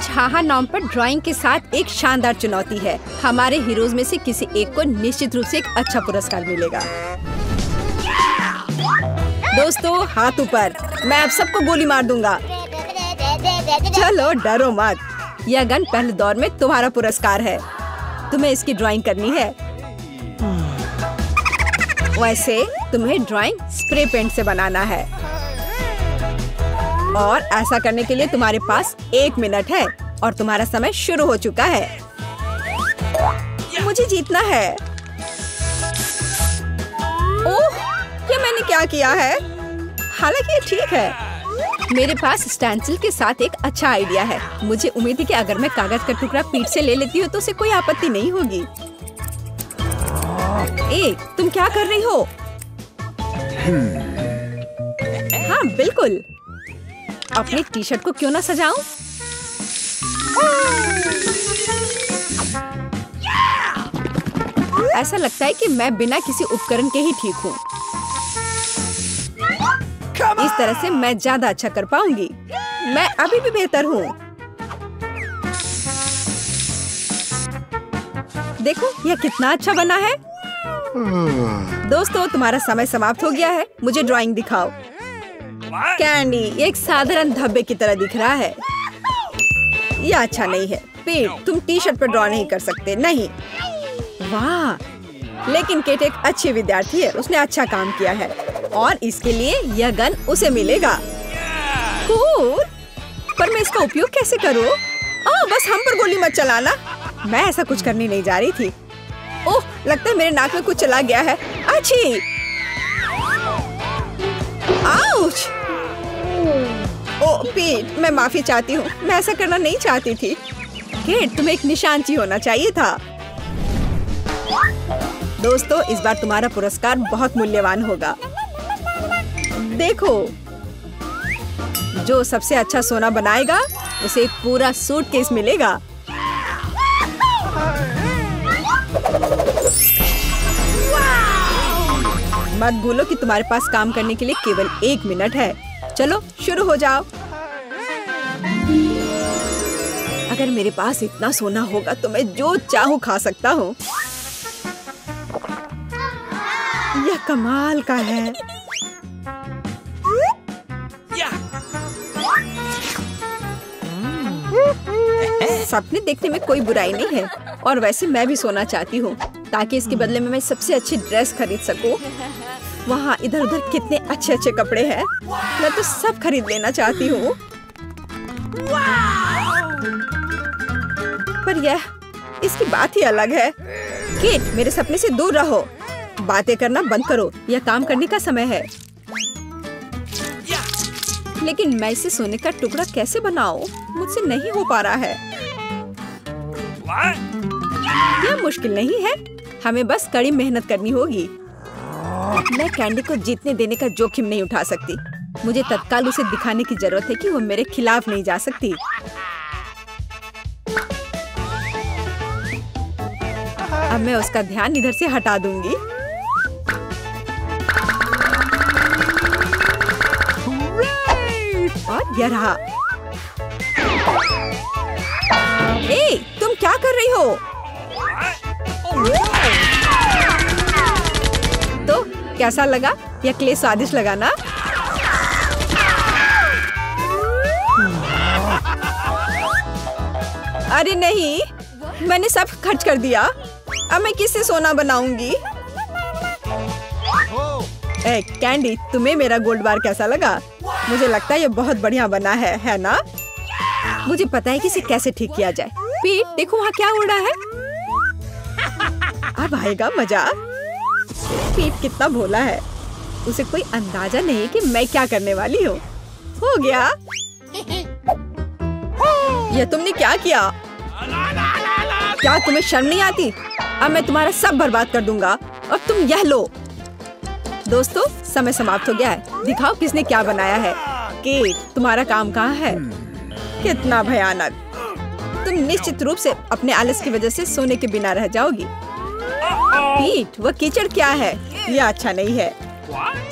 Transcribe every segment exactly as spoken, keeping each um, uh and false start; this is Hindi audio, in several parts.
आज हाहा नॉम पर ड्राइंग के साथ एक शानदार चुनौती है। हमारे हीरोज में से किसी एक को निश्चित रूप से एक अच्छा पुरस्कार मिलेगा। दोस्तों हाथ ऊपर, मैं अब सबको गोली मार दूंगा। चलो डरो मत, यह गन पहले दौर में तुम्हारा पुरस्कार है। तुम्हें इसकी ड्राइंग करनी है। वैसे तुम्हें ड्राइंग स्प्रे पेंट से बनाना है और ऐसा करने के लिए तुम्हारे पास एक मिनट है और तुम्हारा समय शुरू हो चुका है। मुझे जीतना है। ओह, ये मैंने क्या किया है? हालांकि ये ठीक है। मेरे पास स्टेंसिल के साथ एक अच्छा आइडिया है। मुझे उम्मीद है कि अगर मैं कागज का टुकड़ा पीठ से ले लेती हूँ तो उसे कोई आपत्ति नहीं होगी। ए, तुम क्या कर रही हो? हाँ बिल्कुल। अपनी टी शर्ट को क्यों ना सजाऊं? ऐसा लगता है कि मैं बिना किसी उपकरण के ही ठीक हूँ। इस तरह से मैं ज्यादा अच्छा कर पाऊंगी। मैं अभी भी बेहतर हूँ। देखो यह कितना अच्छा बना है। दोस्तों तुम्हारा समय समाप्त हो गया है। मुझे ड्राइंग दिखाओ। कैंडी, ये एक साधारण धब्बे की तरह दिख रहा है। यह अच्छा नहीं है। पीट, तुम टी शर्ट पर ड्रॉ नहीं कर सकते। नहीं। वाह, लेकिन केट एक अच्छी विद्यार्थी है। उसने अच्छा काम किया है और इसके लिए यह गन उसे मिलेगा। कूल, पर मैं इसका उपयोग कैसे करूं? ओह, बस हम पर गोली मत चलाना। मैं ऐसा कुछ करने नहीं जा रही थी। ओह, लगता है मेरे नाक में कुछ चला गया है। अच्छी। आउच! ओह पीट, मैं माफी चाहती हूँ। मैं ऐसा करना नहीं चाहती थी। केट, तुम्हें एक निशानची होना चाहिए था। दोस्तों इस बार तुम्हारा पुरस्कार बहुत मूल्यवान होगा। देखो, जो सबसे अच्छा सोना बनाएगा उसे एक पूरा सूटकेस मिलेगा। मत भूलो कि तुम्हारे पास काम करने के लिए केवल एक मिनट है। चलो शुरू हो जाओ। अगर मेरे पास इतना सोना होगा तो मैं जो चाहूँ खा सकता हूँ। यह कमाल का है। सपने देखने में कोई बुराई नहीं है और वैसे मैं भी सोना चाहती हूँ ताकि इसके बदले में मैं सबसे अच्छी ड्रेस खरीद सकूँ। वहाँ इधर उधर कितने अच्छे अच्छे कपड़े हैं। मैं तो सब खरीद लेना चाहती हूँ। पर यह इसकी बात ही अलग है। केट, मेरे सपने से दूर रहो। बातें करना बंद करो। यह काम करने का समय है। लेकिन मैं इसे सोने का टुकड़ा कैसे बनाऊं? मुझसे नहीं हो पा रहा है। यह मुश्किल नहीं है। हमें बस कड़ी मेहनत करनी होगी। मैं कैंडी को जीतने देने का जोखिम नहीं उठा सकती। मुझे तत्काल उसे दिखाने की जरूरत है कि वो मेरे खिलाफ नहीं जा सकती। अब मैं उसका ध्यान इधर से हटा दूंगी। और यह रहा। ए, तुम क्या कर रही हो? तो कैसा लगा? यह क्ले स्वादिष्ट लगा ना? अरे नहीं, मैंने सब खर्च कर दिया। अब मैं किससे सोना बनाऊंगी? ए, कैंडी, तुम्हें मेरा गोल्ड बार कैसा लगा? मुझे लगता है ये बहुत बढ़िया बना है, है ना? मुझे पता है कि इसे कैसे ठीक किया जाए। पीट, देखो वहाँ क्या उड़ रहा है। अब आएगा मजा। पीट कितना भोला है। उसे कोई अंदाजा नहीं कि मैं क्या करने वाली हूँ। हो गया। ये तुमने क्या किया? क्या तुम्हें शर्म नहीं आती? अब मैं तुम्हारा सब बर्बाद कर दूंगा। अब तुम यह लो। दोस्तों समय समाप्त हो गया है। दिखाओ किसने क्या बनाया है। केट, तुम्हारा काम कहाँ है? कितना भयानक। तुम निश्चित रूप से अपने आलस की वजह से सोने के बिना रह जाओगी। पीट, वह कीचड़ क्या है? यह अच्छा नहीं है।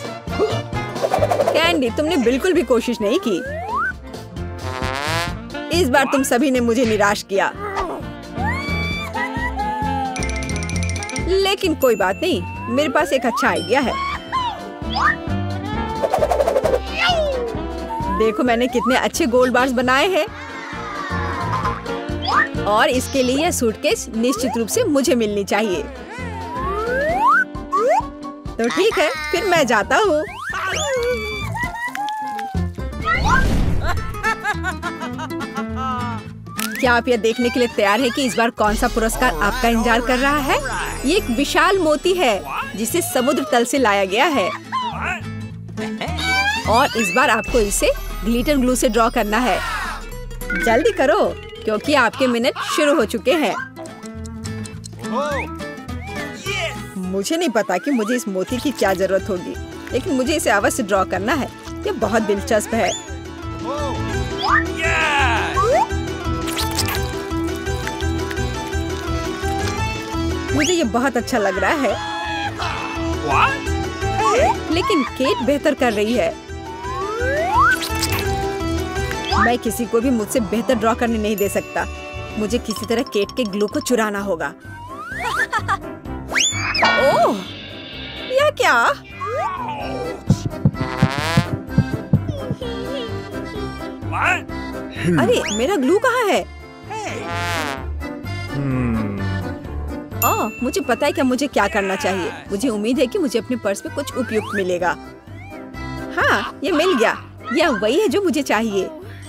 कैंडी, तुमने बिल्कुल भी कोशिश नहीं की। इस बार तुम सभी ने मुझे निराश किया। लेकिन कोई बात नहीं, मेरे पास एक अच्छा आइडिया है। देखो मैंने कितने अच्छे गोल्ड बार्स बनाए हैं। और इसके लिए यह सूटकेस निश्चित रूप से मुझे मिलनी चाहिए। तो ठीक है, फिर मैं जाता हूँ। क्या आप यह देखने के लिए तैयार हैं कि इस बार कौन सा पुरस्कार आपका इंतजार कर रहा है? ये एक विशाल मोती है जिसे समुद्र तल से लाया गया है। और इस बार आपको इसे ग्लिटर ग्लू से ड्रॉ करना है। जल्दी करो क्योंकि आपके मिनट शुरू हो चुके हैं। मुझे नहीं पता कि मुझे इस मोती की क्या जरूरत होगी, लेकिन मुझे इसे अवश्य ड्रॉ करना है। ये बहुत दिलचस्प है। मुझे ये बहुत अच्छा लग रहा है। लेकिन केट बेहतर कर रही है। मैं किसी को भी मुझसे बेहतर ड्रॉ करने नहीं दे सकता। मुझे किसी तरह केट के ग्लू को चुराना होगा। ओह, यह क्या? अरे मेरा ग्लू कहाँ है? ओह, मुझे पता है कि मुझे क्या करना चाहिए। मुझे उम्मीद है कि मुझे अपने पर्स में कुछ उपयुक्त मिलेगा। हाँ, ये मिल गया। यह वही है जो मुझे चाहिए।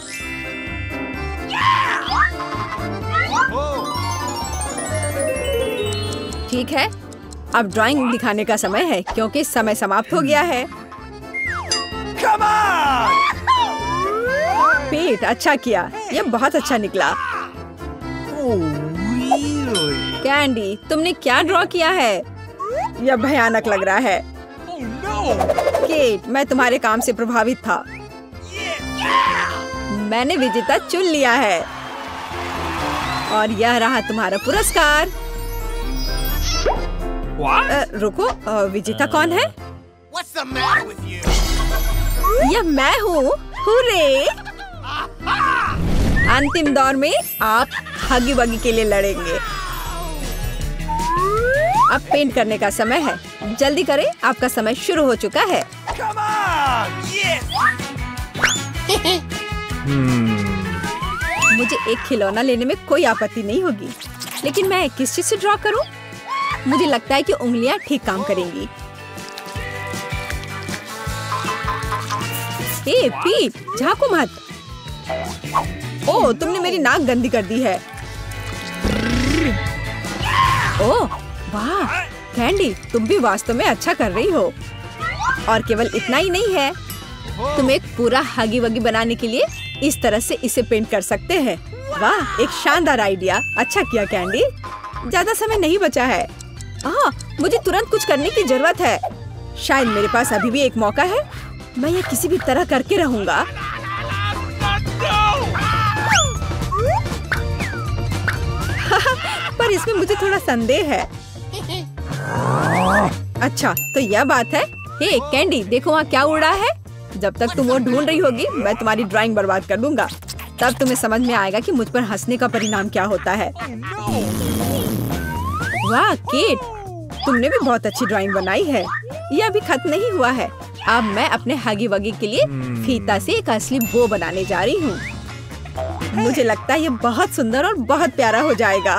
ठीक है, अब ड्राइंग दिखाने का समय है क्योंकि समय समाप्त हो गया है। पेट, अच्छा किया। यह बहुत अच्छा निकला। कैंडी, तुमने क्या ड्रॉ किया है? यह भयानक लग रहा है। केट, मैं तुम्हारे काम से प्रभावित था। मैंने विजेता चुन लिया है और यह रहा तुम्हारा पुरस्कार। आ, रुको, आ, विजेता कौन है? यह मैं हूँ। हुर्रे! अंतिम दौर में आप हगी वगी के लिए लड़ेंगे। अब पेंट करने का समय है। जल्दी करें, आपका समय शुरू हो चुका है। मुझे एक खिलौना लेने में कोई आपत्ति नहीं होगी, लेकिन मैं किस चीज से ड्रॉ करूं? मुझे लगता है कि उंगलियां ठीक काम करेंगी। ए पीट, झांको मत। ओह, तुमने मेरी नाक गंदी कर दी है। ओह वाह कैंडी, तुम भी वास्तव में अच्छा कर रही हो। और केवल इतना ही नहीं है, तुम एक पूरा हगी वगी बनाने के लिए इस तरह से इसे पेंट कर सकते हैं। वाह, एक शानदार आइडिया। अच्छा किया कैंडी। ज्यादा समय नहीं बचा है। हाँ, मुझे तुरंत कुछ करने की जरूरत है। शायद मेरे पास अभी भी एक मौका है। मैं ये किसी भी तरह करके रहूंगा। पर इसमें मुझे थोड़ा संदेह है। अच्छा, तो यह बात है। हे कैंडी, देखो वहाँ क्या उड़ा है। जब तक तुम वो ढूंढ रही होगी, मैं तुम्हारी ड्राइंग बर्बाद कर दूंगा। तब तुम्हें समझ में आएगा कि मुझ पर हंसने का परिणाम क्या होता है। वाह केट, तुमने भी बहुत अच्छी ड्राइंग बनाई है। यह अभी खत्म नहीं हुआ है। अब मैं अपने हगी वगी के लिए फीता से एक असली बो बनाने जा रही हूँ। मुझे लगता है ये बहुत सुंदर और बहुत प्यारा हो जाएगा।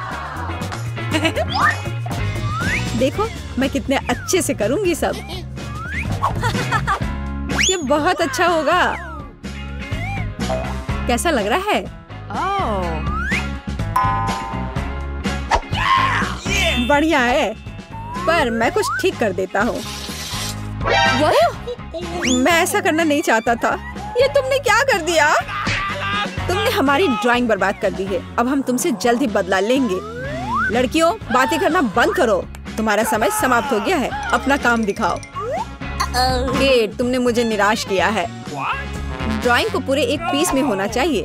देखो मैं कितने अच्छे से करूँगी सब। ये बहुत अच्छा होगा। कैसा लग रहा है? oh. बढ़िया है, पर मैं कुछ ठीक कर देता हूँ। मैं ऐसा करना नहीं चाहता था। ये तुमने क्या कर दिया? तुमने हमारी ड्राइंग बर्बाद कर दी है। अब हम तुमसे जल्द ही बदला लेंगे। लड़कियों, बातें करना बंद करो। तुम्हारा समय समाप्त हो गया है। अपना काम दिखाओ। केट, तुमने मुझे निराश किया है। ड्राइंग को पूरे एक पीस में होना चाहिए।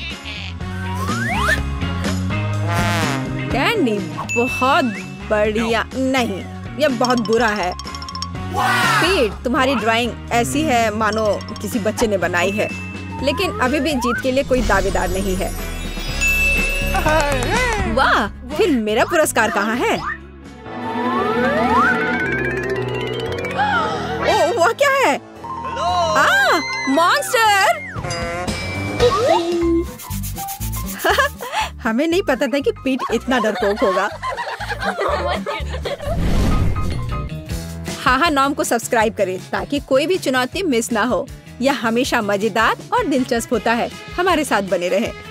कैंडी, बहुत बढ़िया। नहीं, यह बहुत बुरा है। पीट, तुम्हारी ड्राइंग ऐसी है मानो किसी बच्चे ने बनाई है। लेकिन अभी भी जीत के लिए कोई दावेदार नहीं है। वाह, फिर मेरा पुरस्कार कहाँ है? ओह, वह क्या है? आ, मॉन्स्टर! हमें नहीं पता था कि पीट इतना डरपोक होगा। हाँ हाँ नॉम को सब्सक्राइब करें ताकि कोई भी चुनौती मिस ना हो। यह हमेशा मजेदार और दिलचस्प होता है। हमारे साथ बने रहें।